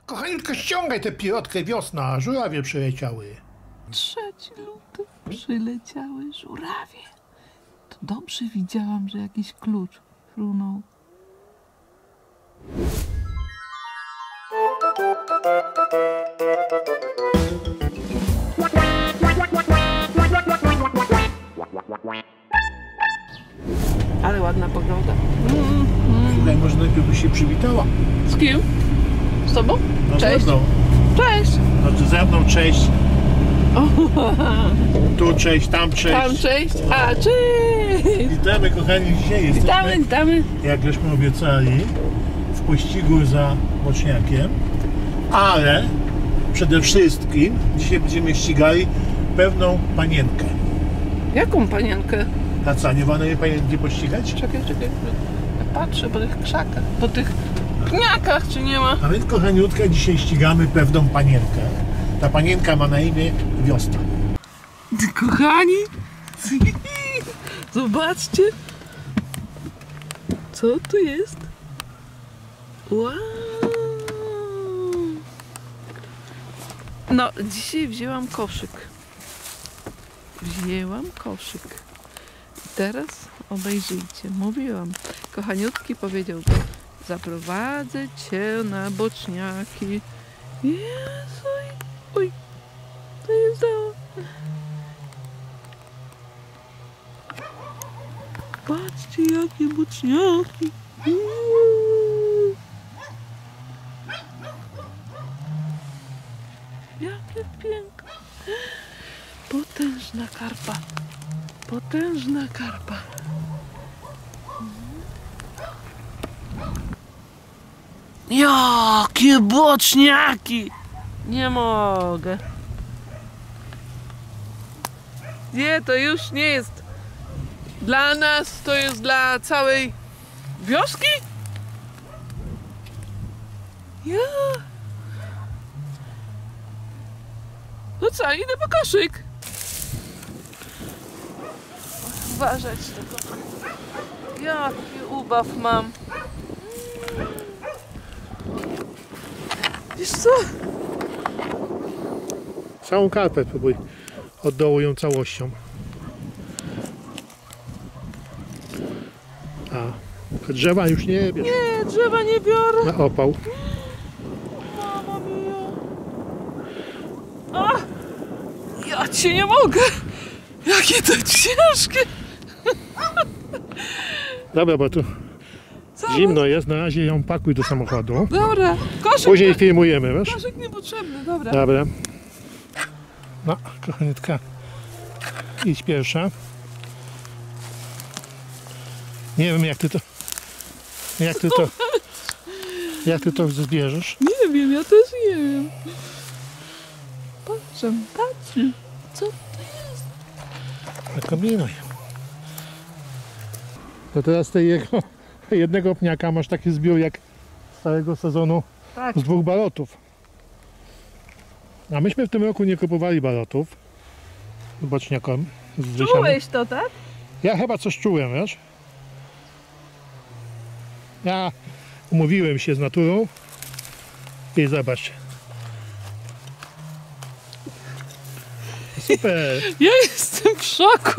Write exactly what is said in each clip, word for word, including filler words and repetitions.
Kochaniutko, ściągaj tę pirotkę, wiosna, żurawie przyleciały. Trzeci luty przyleciały żurawie. To dobrze widziałam, że jakiś klucz frunął. Ale ładna pogoda. Mm, mm. Słuchaj, może najpierw by się przywitała. Z kim? Z tobą? No, Cześć. Ze mną. Cześć. Znaczy ze mną cześć. Tu cześć, tam cześć. Tam cześć. A, cześć. Witamy, kochani, dzisiaj jesteśmy, Witamy, witamy. jak żeśmy obiecali, w pościgu za boczniakiem, ale przede wszystkim dzisiaj będziemy ścigali pewną panienkę. Jaką panienkę? A co, nie wolno jej panienki pościgać? Czekaj, czekaj. Ja patrzę po tych krzakach, po tych pniakach, czy nie ma. A więc, kochaniutka, dzisiaj ścigamy pewną panienkę. Ta panienka ma na imię Wiosna. Kochani, zobaczcie, co tu jest. Wow. No, dzisiaj wzięłam koszyk. Wzięłam koszyk. I teraz obejrzyjcie, mówiłam. Kochaniutki powiedział to. Zaprowadzę cię na boczniaki. Jezu, oj, to jest to. Patrzcie, jakie boczniaki. Uuu. Jakie piękne. Potężna karpa. Potężna karpa. Jakie boczniaki! Nie mogę. Nie, to już nie jest dla nas, to jest dla całej wioski? Ja. No co, idę po koszyk. Uważać tylko. Jaki ubaw mam. Wiesz co? Całą karpę próbuj. Od dołu ją całością. A drzewa już nie bierz. Nie, drzewa nie biorę. Na opał. Mama mia. A! Ja cię nie mogę. Jakie to ciężkie. Dobra, bo tu Zobacz. zimno jest. Na razie ją pakuj do samochodu. Dobra, koszyk. Później filmujemy, wiesz? Koszyk niepotrzebny, dobra. Dobra. No, kochaniutka, idź pierwsza. Nie wiem, jak ty to... Jak ty to... Jak ty to zbierzesz? Nie wiem, ja też nie wiem. Patrzę, patrzę. Co to jest? No kombinuj. To teraz tej jego jednego pniaka masz taki zbiór jak z całego sezonu Tak. z dwóch balotów. A myśmy w tym roku nie kupowali balotów z boczniakom. Z Czułeś to, tak? Ja chyba coś czułem, wiesz? Ja umówiłem się z naturą i zobacz. Super! Ja jestem w szoku.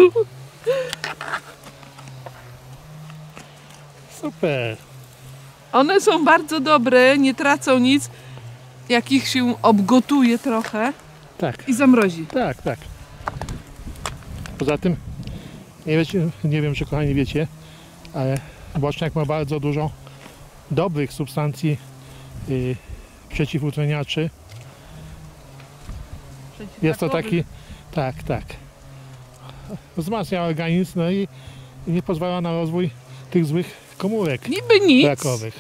Super! One są bardzo dobre, nie tracą nic, jak ich się obgotuje trochę Tak, i zamrozi. tak, tak. Poza tym, nie, wiecie, nie wiem, czy kochani wiecie, ale boczniak ma bardzo dużo dobrych substancji yy, przeciwutleniaczy. Jest to taki, tak, tak. Wzmacnia organizm, no i, i nie pozwala na rozwój tych złych komórek Niby nic. rakowych.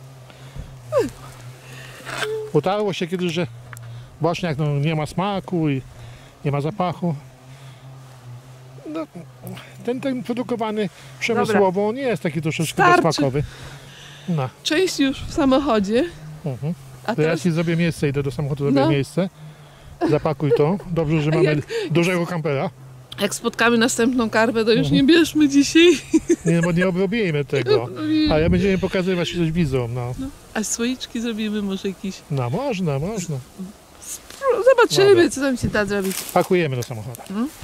Utarło się kiedyś, że boczniak no, nie ma smaku i nie ma zapachu. No, ten, ten produkowany przemysłowo nie jest taki troszeczkę Starczy. bezsmakowy. No. Część już w samochodzie. Mhm. A To ja teraz ci zrobię miejsce, idę do samochodu, zrobię No. miejsce. Zapakuj to. Dobrze, że mamy Jak- dużego kampera. Jak spotkamy następną karpę, to już nie bierzmy dzisiaj. Nie, bo nie obrobimy tego. Ale będziemy pokazywać coś widzom, no. No, a słoiczki zrobimy może jakieś. No, można, można. Zobaczymy, Dobra. co tam się da zrobić. Pakujemy do samochodu.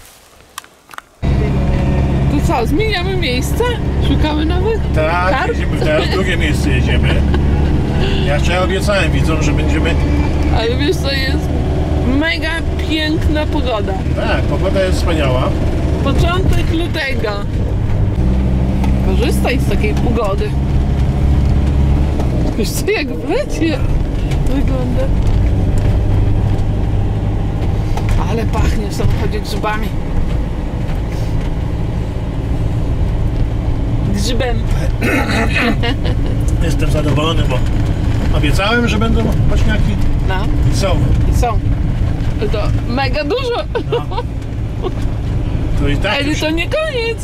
To co, zmieniamy miejsce? Szukamy nowych? Tak, Karp? jedziemy teraz, w drugie miejsce jedziemy. Ja wczoraj obiecałem widzom, że będziemy... Ale wiesz co, jest mega piękna pogoda. Tak, pogoda jest wspaniała. Początek lutego. Korzystaj z takiej pogody. Wiesz co, jak w lecie wygląda. Ale pachnie w samochodzie grzybami. Grzybem. Jestem zadowolony, bo obiecałem, że będą boczniaki No, i są. i są. To mega dużo. No. To i tak Ale już... to nie koniec.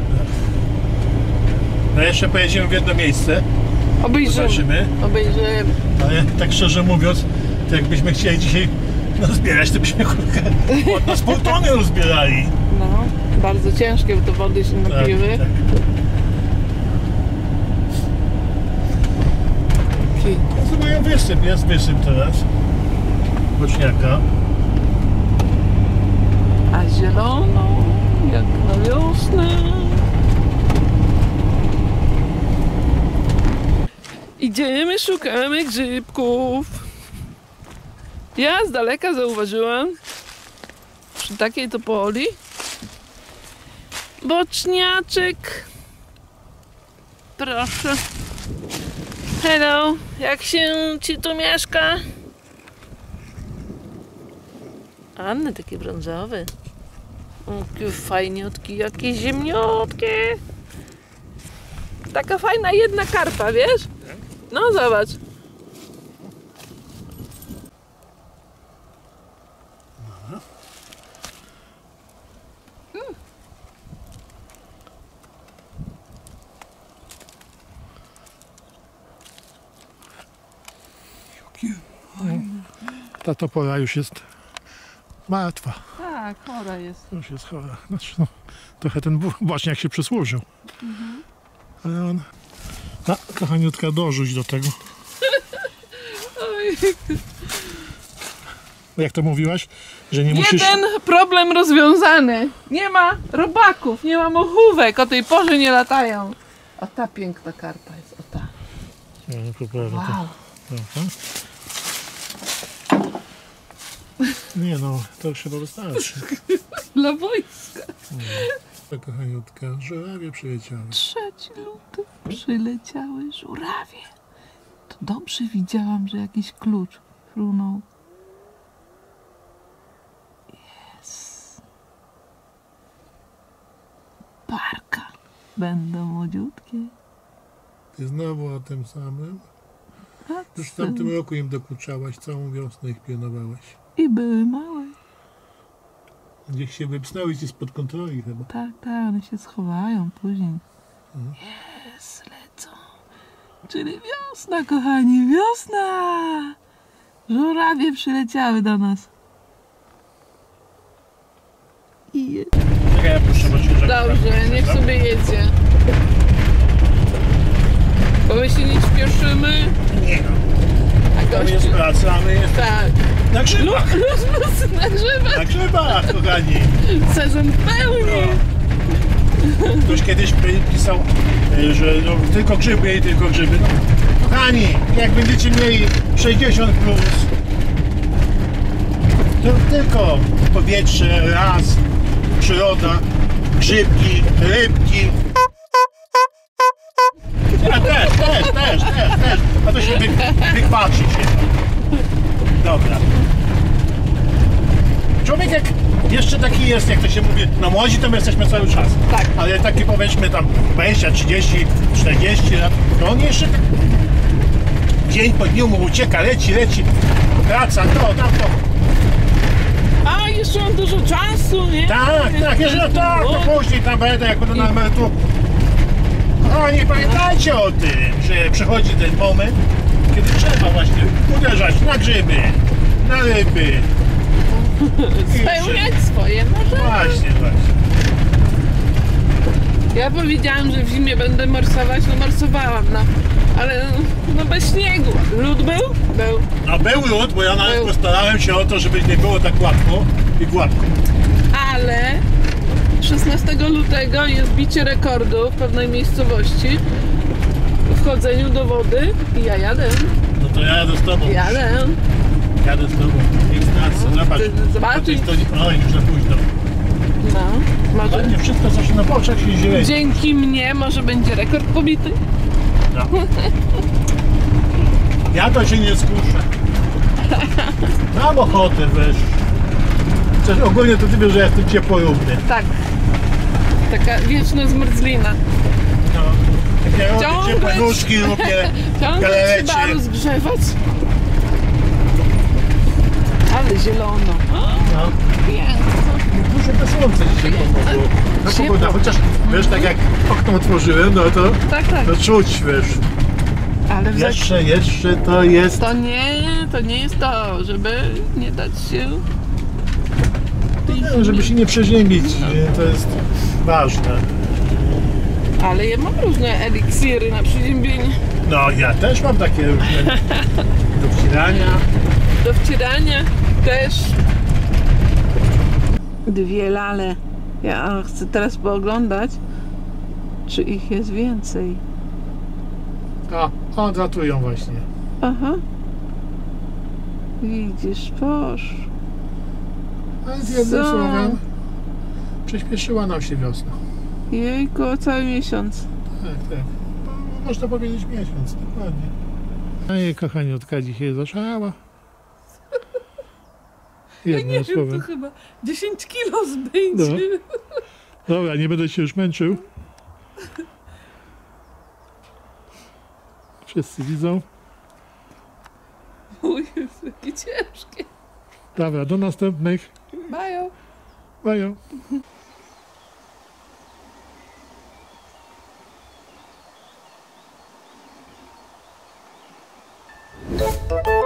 No jeszcze pojedziemy w jedno miejsce, Obejrzymy. zobaczymy. Obejrzymy. Ale tak szczerze mówiąc, to jakbyśmy chcieli dzisiaj no, zbierać, to byśmy kurkę od nas pół tony rozbierali. No, bardzo ciężkie, bo to wody się napiły. Tak, tak. No to mają wysyp, jest wysyp teraz. Boczniaka. A zielono, jak na wiosnę. Idziemy, szukamy grzybków. Ja z daleka zauważyłam, przy takiej topoli, boczniaczek. Proszę. Hello, jak się ci tu mieszka? Anny takie brązowe. Jakie fajniutki, jakie ziemniutkie. Taka fajna jedna karpa, wiesz? No zobacz. Ta topola już jest martwa. Tak, chora jest. Już jest chora. Znaczy, no, trochę ten bu- boczniak się przysłużył. Ale on... No, kochaniutka, dorzuć do tego. Oj. Jak to mówiłaś? Że nie musisz... Jeden problem rozwiązany. Nie ma robaków, nie ma mochówek, o tej porze nie latają. O ta piękna karpa jest, o ta. Nie, poprawię to. Wow. Aha. Nie no, to już chyba wystarczy. Dla wojska. To kochaniutka, żurawie przyleciały. Trzeci luty przyleciały żurawie. To dobrze widziałam, że jakiś klucz frunął. Jest. Parka. Będą młodziutkie. Ty znowu o tym samym? A Już w co? tamtym roku im dokuczałaś, całą wiosnę ich pilnowałaś. I były małe. Gdzieś się wypsnęły ci spod kontroli chyba. Tak, tak, one się schowają później. Mhm. Jest, lecą. Czyli wiosna, kochani, wiosna! Żurawie przyleciały do nas. I je... Czekaj, ja puszczę, bo się Dobrze, niech sobie jedzie. Bo my się nie śpieszymy, Nie no, a tam jest gościu... praca, a my jest Tak. na grzybach. Luz, luz, na grzybach. Na grzybach, kochani. Sezon pełny. Ktoś kiedyś pisał, y, że no, tylko grzyby i tylko grzyby. No, kochani, jak będziecie mieli sześćdziesiąt plus, to tylko powietrze, las, przyroda, grzybki, rybki. Ja też, też, też, też, też. A to się wy, wykwaczy się. Dobra. Człowiek jak jeszcze taki jest, jak to się mówi, no młodzi to my jesteśmy cały czas. Tak. Ale taki powiedzmy tam dwadzieścia, trzydzieści, czterdzieści lat, to on jeszcze tak dzień po dniu mu ucieka, leci, leci, praca, to, tamto. A, jeszcze mam dużo czasu, nie? Tak, tak, jeżeli tak, to później tam będę, jak będę na emeryturze. Kochani, pamiętajcie o tym, że przychodzi ten moment, kiedy trzeba właśnie uderzać na grzyby, na ryby. Spełniać swoje marzenia. Właśnie, właśnie. Ja powiedziałam, że w zimie będę morsować, no morsowałam, no. Ale no bez śniegu. Lód był? Był. No był lód, bo ja nawet Był. postarałem się o to, żeby nie było tak łatwo i gładko. Ale szesnastego lutego jest bicie rekordu w pewnej miejscowości w chodzeniu do wody i ja jadę. No to ja jadę z tobą. Jadę. Jadę z tobą. Niech stracę. Zobacz. Ty zobaczysz. Po tej stronie. Oj, już za późno. No. Może Ale nie wszystko, co się na oczach się zieleni. dzięki mnie może będzie rekord pobity. No. Ja to się nie skuszę. Mam ochotę, wiesz. Chociaż ogólnie to ty wiesz, że ja jestem ciepłolubny. Tak. Taka wieczna zmrzlina. No. Ja lubię Ciągle- ciepłe nóżki, lubię Ciągle galerecie. trzeba rozgrzewać. Ale zielono. No. Piękno. Dużo to słońce dzisiaj pomogło. No Ciepło. pogoda, chociaż wiesz, tak jak okno otworzyłem, no to, Tak, tak. to czuć, wiesz. Ale w zak- Jeszcze, jeszcze to jest. to nie, to nie jest to, żeby nie dać się. No, żeby się nie przeziębić, nie, to jest ważne. Ale ja mam różne eliksiry na przeziębienie. No ja też mam takie różne do wcierania. Do wcierania też. Dwie lale. Ja chcę teraz pooglądać, czy ich jest więcej. A, odratują właśnie. Aha. Widzisz, posz. Ale z jednym Co? słowem przyspieszyła nam się wiosna. Jejku, cały miesiąc. Tak, tak. No, można powiedzieć miesiąc, dokładnie. A jej kochaniutka dzisiaj zaszalała. Jednym słowem. chyba dziesięć kilo zbędzie. Dobra, nie będę się już męczył. Wszyscy widzą. O Jezu, jakie ciężkie. Dobra, do następnych. Bajo. Bajo. Thank you.